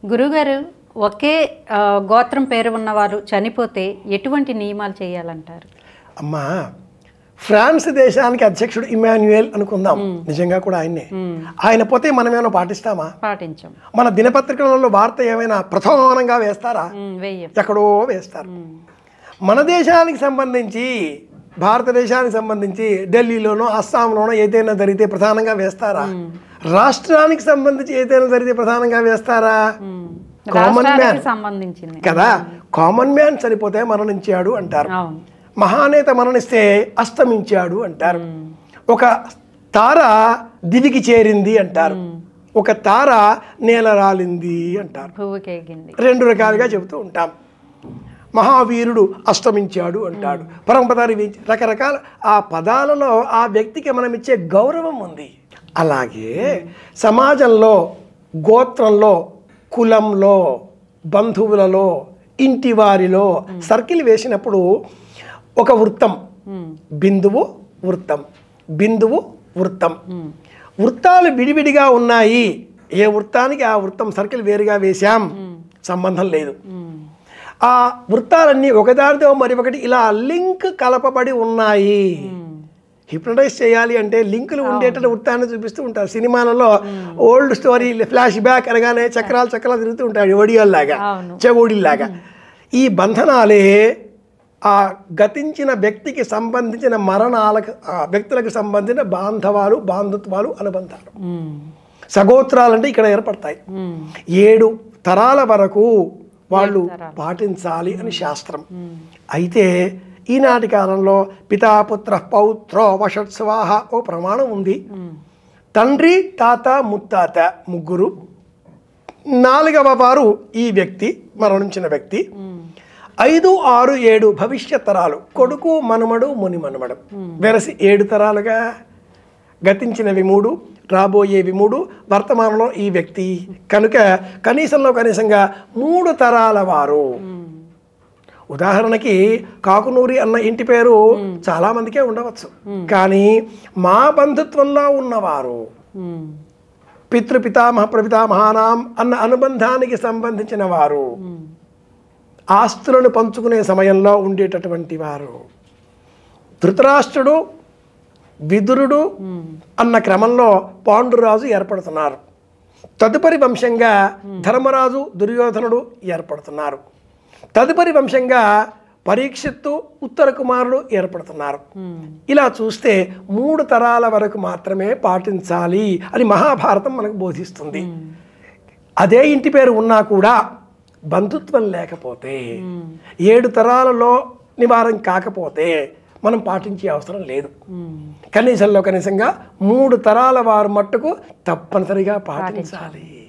గురుగారు ఒకే గోత్రం పేరు ఉన్నవారు చనిపోతే ఎటువంటి నియమాలు చేయాలంటారు? అమ్మా, ఫ్రాన్స్ దేశానికి అధ్యక్షుడు ఇమాన్యుయల్ అనుకుందాం, నిజంగా కూడా ఆయన్నే. ఆయన పోతే మనం ఏమైనా పాటిస్తామా? పాటించాం. మన దినపత్రికలలో వార్త ఏమైనా ప్రథమంగా వేస్తారా? ఎక్కడో వేస్తారు. మన దేశానికి సంబంధించి, భారతదేశానికి సంబంధించి ఢిల్లీలోనో అస్సాంలోనో ఏదైనా జరిగితే ప్రధానంగా వేస్తారా? రాష్ట్రానికి సంబంధించి ఏదైనా జరిగితే ప్రధానంగా వేస్తారా? కామన్ మ్యాన్ సంబంధించింది కదా. కామన్ మ్యాన్ చనిపోతే మరణించాడు అంటారు, మహానేత మరణిస్తే అస్తమించాడు అంటారు, ఒక తార దివికి చేరింది అంటారు, ఒక తార నేల రాలింది అంటారు. రెండు రకాలుగా చెబుతూ ఉంటాం. మహావీరుడు అస్తమించాడు అంటాడు, పరమపదాలు రకరకాల ఆ పదాలలో ఆ వ్యక్తికి మనం ఇచ్చే గౌరవం ఉంది. అలాగే సమాజంలో, గోత్రంలో, కులంలో, బంధువులలో, ఇంటి వారిలో సర్కిల్ వేసినప్పుడు ఒక వృత్తం, బిందువు, వృత్తం, బిందువు, వృత్తం. వృత్తాలు విడివిడిగా ఉన్నాయి, ఏ వృత్తానికి ఆ వృత్తం సర్కిల్ వేరుగా వేశాం, సంబంధం లేదు. ఆ వృత్తాలన్నీ ఒకదానితో మరి ఒకటి ఇలా లింక్ కలపబడి ఉన్నాయి. హిప్నటైజ్ చేయాలి అంటే లింకులు ఉండేటట్టు వృత్తాన్ని చూపిస్తూ ఉంటారు. సినిమాలలో ఓల్డ్ స్టోరీ ఫ్లాష్ బ్యాక్ అనగానే చక్రాలు చక్రాలు తిరుగుతూ ఉంటాడు, ఒడియల్లాగా, చెవుడిల్లాగా. ఈ బంధనాలే ఆ గతించిన వ్యక్తికి సంబంధించిన మరణాలకు, వ్యక్తులకు సంబంధించిన బాంధవాలు, బాంధుత్వాలు, అనుబంధాలు, సగోత్రాలంటే ఇక్కడ ఏర్పడతాయి. 7 తరాల వరకు వాళ్ళు పాటించాలి అని శాస్త్రం. అయితే ఈనాటి కాలంలో పితాపుత్ర పౌత్రో వషత్స్వాహ ఓ ప్రమాణం ఉంది. తండ్రి, తాత, ముత్తాత ముగ్గురు, 4వ వారు ఈ వ్యక్తి, మరణించిన వ్యక్తి. 5, 6, 7 భవిష్యత్ తరాలు, కొడుకు, మనుమడు, ముని మనుమడు, వెరసి 7 తరాలుగా. గతించినవి 3, రాబోయేవి 3, వర్తమానంలో ఈ వ్యక్తి. కనుక కనీసంగా 3 తరాల వారు. ఉదాహరణకి కాకునూరి అన్న ఇంటి పేరు చాలా మందికే ఉండవచ్చు, కానీ మా బంధుత్వంలో ఉన్నవారు, పితృపితామహ ప్రపితామహానాం అన్న అనుబంధానికి సంబంధించిన వారు, ఆస్తులను పంచుకునే సమయంలో ఉండేటటువంటి వారు. ధృతరాష్ట్రుడు, విదురుడు అన్న క్రమంలో పాండురాజు ఏర్పడుతున్నారు. తదుపరి వంశంగా ధర్మరాజు, దుర్యోధనుడు ఏర్పడుతున్నారు. తదుపరి వంశంగా పరీక్షిత్తు, ఉత్తర కుమారుడు ఏర్పడుతున్నారు. ఇలా చూస్తే 3 తరాల వరకు మాత్రమే పాటించాలి అని మహాభారతం మనకు బోధిస్తుంది. అదే ఇంటి పేరు ఉన్నా కూడా బంధుత్వం లేకపోతే, 7 తరాలలో నివారణ కాకపోతే మనం పాటించే అవసరం లేదు. కనీసంగా 3 తరాల వారు మట్టుకు తప్పనిసరిగా పాటించాలి.